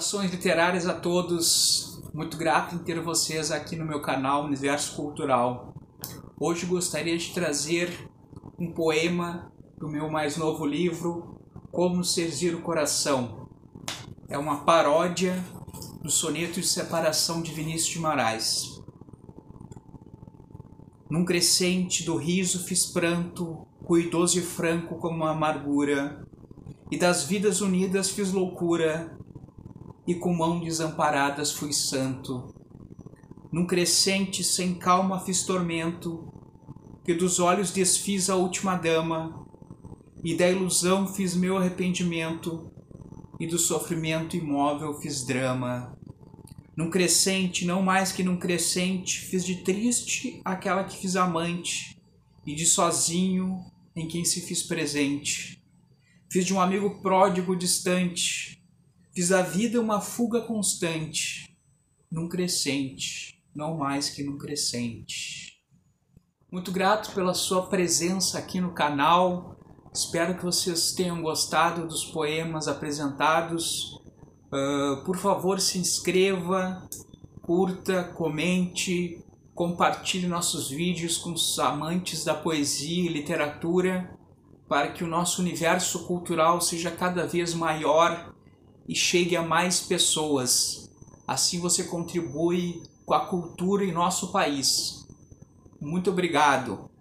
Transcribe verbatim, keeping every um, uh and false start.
Saudações literárias a todos, muito grato em ter vocês aqui no meu canal Universo Cultural. Hoje gostaria de trazer um poema do meu mais novo livro, Como Serzir o Coração. É uma paródia do soneto de separação de Vinícius de Moraes. Num crescente do riso fiz pranto, ruidoso e franco como a amargura, e das vidas unidas fiz loucura, e com mão desamparadas fui santo. Num crescente sem calma fiz tormento, que dos olhos desfiz a última dama, e da ilusão fiz meu arrependimento, e do sofrimento imóvel fiz drama. Num crescente, não mais que num crescente, fiz de triste aquela que fiz amante, e de sozinho em quem se fiz presente. Fiz de um amigo pródigo distante, fiz da vida uma fuga constante, num crescente, não mais que num crescente. Muito grato pela sua presença aqui no canal, espero que vocês tenham gostado dos poemas apresentados. Uh, por favor, se inscreva, curta, comente, compartilhe nossos vídeos com os amantes da poesia e literatura, para que o nosso universo cultural seja cada vez maior e chegue a mais pessoas. Assim você contribui com a cultura em nosso país. Muito obrigado.